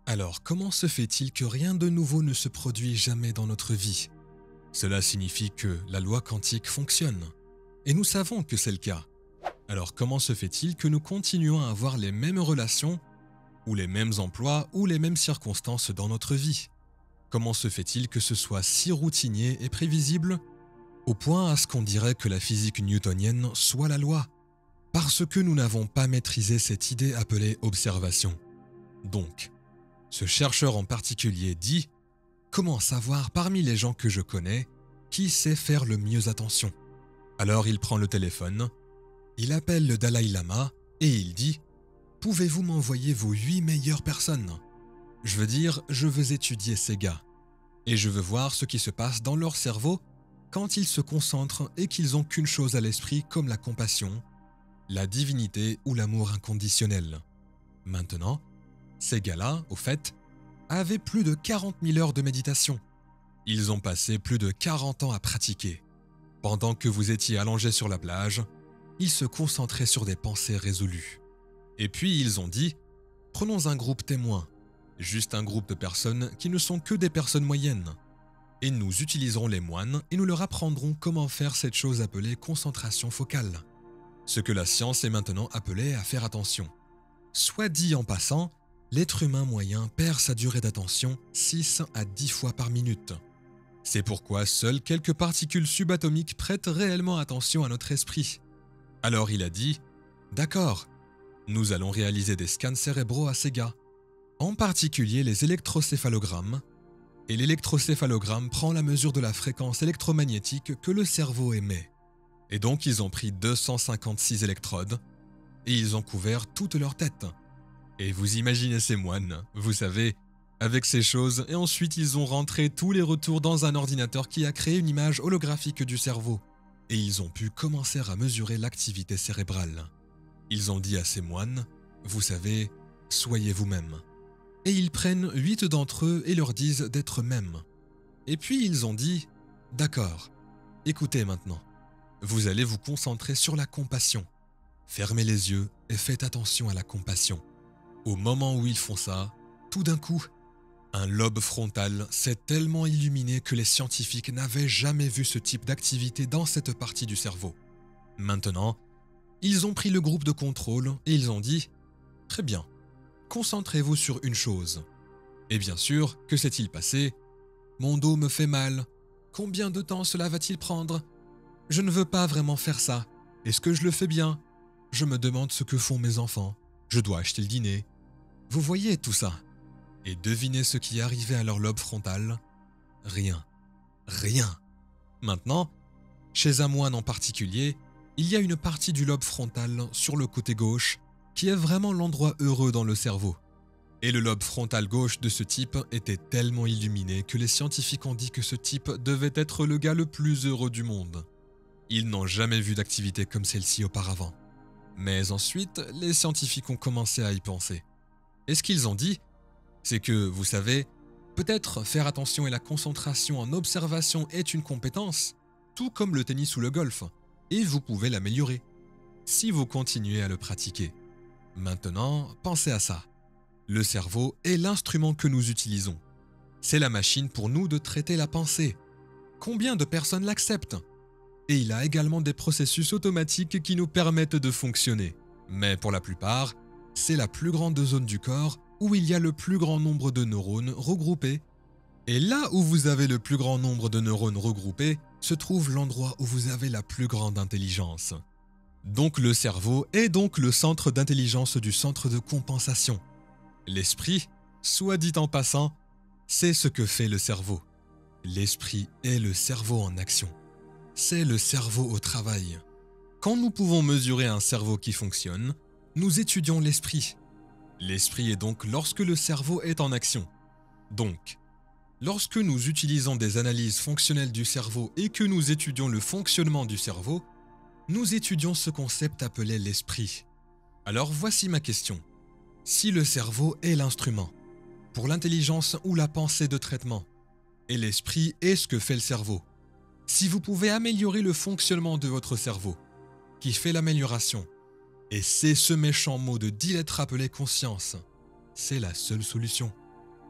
Alors, comment se fait-il que rien de nouveau ne se produit jamais dans notre vie? Cela signifie que la loi quantique fonctionne. Et nous savons que c'est le cas. Alors, comment se fait-il que nous continuons à avoir les mêmes relations, ou les mêmes emplois, ou les mêmes circonstances dans notre vie? Comment se fait-il que ce soit si routinier et prévisible, au point à ce qu'on dirait que la physique newtonienne soit la loi? Parce que nous n'avons pas maîtrisé cette idée appelée observation. Donc, ce chercheur en particulier dit: comment savoir parmi les gens que je connais qui sait faire le mieux attention? Alors il prend le téléphone, il appelle le Dalai Lama et il dit: pouvez-vous m'envoyer vos 8 meilleures personnes? Je veux dire, je veux étudier ces gars. Et je veux voir ce qui se passe dans leur cerveau quand ils se concentrent et qu'ils n'ont qu'une chose à l'esprit comme la compassion, la divinité ou l'amour inconditionnel. Maintenant, ces gars-là, au fait, avaient plus de 40 000 heures de méditation. Ils ont passé plus de 40 ans à pratiquer. Pendant que vous étiez allongés sur la plage, ils se concentraient sur des pensées résolues. Et puis ils ont dit: prenons un groupe témoin, juste un groupe de personnes qui ne sont que des personnes moyennes. Et nous utiliserons les moines et nous leur apprendrons comment faire cette chose appelée concentration focale. Ce que la science est maintenant appelée à faire attention. Soit dit en passant, l'être humain moyen perd sa durée d'attention 6 à 10 fois par minute. C'est pourquoi seules quelques particules subatomiques prêtent réellement attention à notre esprit. Alors il a dit: d'accord, nous allons réaliser des scans cérébraux à ces gars, en particulier les électrocéphalogrammes, et l'électrocéphalogramme prend la mesure de la fréquence électromagnétique que le cerveau émet. Et donc ils ont pris 256 électrodes, et ils ont couvert toute leur tête. Et vous imaginez ces moines, vous savez, avec ces choses, et ensuite ils ont rentré tous les retours dans un ordinateur qui a créé une image holographique du cerveau. Et ils ont pu commencer à mesurer l'activité cérébrale. Ils ont dit à ces moines: vous savez, soyez vous-même. Et ils prennent 8 d'entre eux et leur disent d'être eux-mêmes. Et puis ils ont dit: d'accord, écoutez maintenant, vous allez vous concentrer sur la compassion. Fermez les yeux et faites attention à la compassion. Au moment où ils font ça, tout d'un coup, un lobe frontal s'est tellement illuminé que les scientifiques n'avaient jamais vu ce type d'activité dans cette partie du cerveau. Maintenant, ils ont pris le groupe de contrôle et ils ont dit: très bien, concentrez-vous sur une chose. Et bien sûr, que s'est-il passé? Mon dos me fait mal. Combien de temps cela va-t-il prendre? Je ne veux pas vraiment faire ça. Est-ce que je le fais bien? Je me demande ce que font mes enfants. Je dois acheter le dîner. Vous voyez tout ça? Et devinez ce qui est arrivé à leur lobe frontal? Rien. Rien. Maintenant, chez un moine en particulier, il y a une partie du lobe frontal sur le côté gauche qui est vraiment l'endroit heureux dans le cerveau. Et le lobe frontal gauche de ce type était tellement illuminé que les scientifiques ont dit que ce type devait être le gars le plus heureux du monde. Ils n'ont jamais vu d'activité comme celle-ci auparavant. Mais ensuite, les scientifiques ont commencé à y penser. Et ce qu'ils ont dit, c'est que, vous savez, peut-être faire attention et la concentration en observation est une compétence, tout comme le tennis ou le golf, et vous pouvez l'améliorer, si vous continuez à le pratiquer. Maintenant, pensez à ça. Le cerveau est l'instrument que nous utilisons. C'est la machine pour nous de traiter la pensée. Combien de personnes l'acceptent? Et il a également des processus automatiques qui nous permettent de fonctionner. Mais pour la plupart, c'est la plus grande zone du corps où il y a le plus grand nombre de neurones regroupés. Et là où vous avez le plus grand nombre de neurones regroupés, se trouve l'endroit où vous avez la plus grande intelligence. Donc le cerveau est donc le centre d'intelligence du centre de compensation. L'esprit, soit dit en passant, c'est ce que fait le cerveau. L'esprit est le cerveau en action. C'est le cerveau au travail. Quand nous pouvons mesurer un cerveau qui fonctionne, nous étudions l'esprit. L'esprit est donc lorsque le cerveau est en action. Donc, lorsque nous utilisons des analyses fonctionnelles du cerveau et que nous étudions le fonctionnement du cerveau, nous étudions ce concept appelé l'esprit. Alors voici ma question. Si le cerveau est l'instrument pour l'intelligence ou la pensée de traitement, et l'esprit est ce que fait le cerveau, si vous pouvez améliorer le fonctionnement de votre cerveau, qui fait l'amélioration, et c'est ce méchant mot de 10 lettres appelé conscience, c'est la seule solution.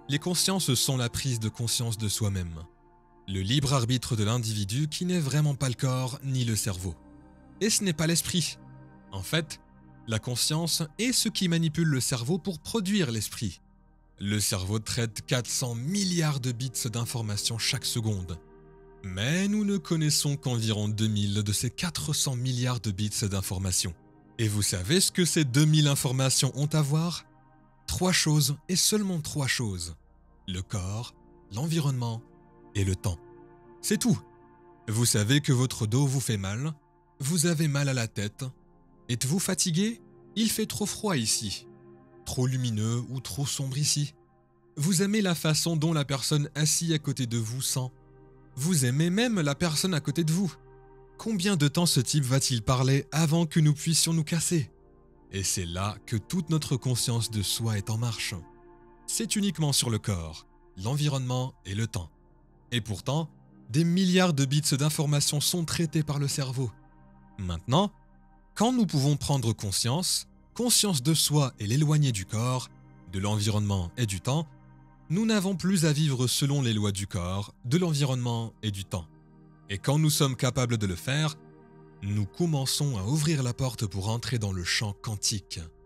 Les consciences sont la prise de conscience de soi-même, le libre arbitre de l'individu qui n'est vraiment pas le corps ni le cerveau. Et ce n'est pas l'esprit. En fait, la conscience est ce qui manipule le cerveau pour produire l'esprit. Le cerveau traite 400 milliards de bits d'informations chaque seconde. Mais nous ne connaissons qu'environ 2000 de ces 400 milliards de bits d'informations. Et vous savez ce que ces 2000 informations ont à voir ? 3 choses et seulement 3 choses. Le corps, l'environnement et le temps. C'est tout. Vous savez que votre dos vous fait mal, vous avez mal à la tête. Êtes-vous fatigué ? Il fait trop froid ici. Trop lumineux ou trop sombre ici. Vous aimez la façon dont la personne assise à côté de vous sent. Vous aimez même la personne à côté de vous. Combien de temps ce type va-t-il parler avant que nous puissions nous casser ? Et c'est là que toute notre conscience de soi est en marche. C'est uniquement sur le corps, l'environnement et le temps. Et pourtant, des milliards de bits d'informations sont traités par le cerveau. Maintenant, quand nous pouvons prendre conscience de soi et l'éloigner du corps, de l'environnement et du temps, nous n'avons plus à vivre selon les lois du corps, de l'environnement et du temps. Et quand nous sommes capables de le faire, nous commençons à ouvrir la porte pour entrer dans le champ quantique.